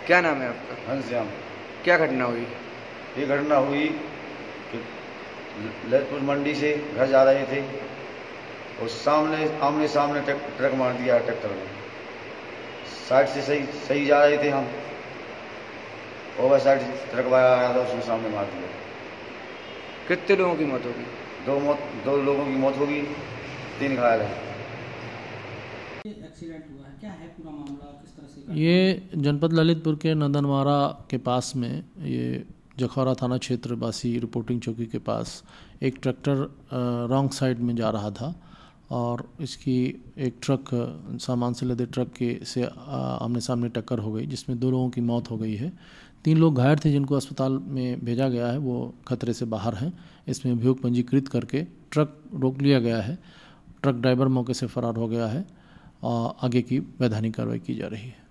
क्या नाम है आपका? घनश्याम। क्या घटना हुई? ये घटना हुई कि ललितपुर मंडी से घर जा रहे थे और आमने सामने ट्रक मार दिया ट्रैक्टर में। साइड से सही सही जा रहे थे हम, ओवर साइड ट्रक वाला आया था, उसने सामने मार दिया। कितने लोगों की मौत होगी? दो लोगों की मौत होगी, 3 घायल हैं। एक्सीडेंट हुआ है, क्या है पूरा मामला, किस तरह से? ये जनपद ललितपुर के नंदनवारा के पास में, ये जखौरा थाना क्षेत्र बासी रिपोर्टिंग चौकी के पास एक ट्रैक्टर रॉन्ग साइड में जा रहा था और इसकी एक ट्रक सामान से लदे ट्रक के से आमने सामने टक्कर हो गई, जिसमें 2 लोगों की मौत हो गई है। 3 लोग घायल थे जिनको अस्पताल में भेजा गया है, वो खतरे से बाहर हैं। इसमें अभियोग पंजीकृत करके ट्रक रोक लिया गया है। ट्रक ड्राइवर मौके से फरार हो गया है और आगे की वैधानिक कार्रवाई की जा रही है।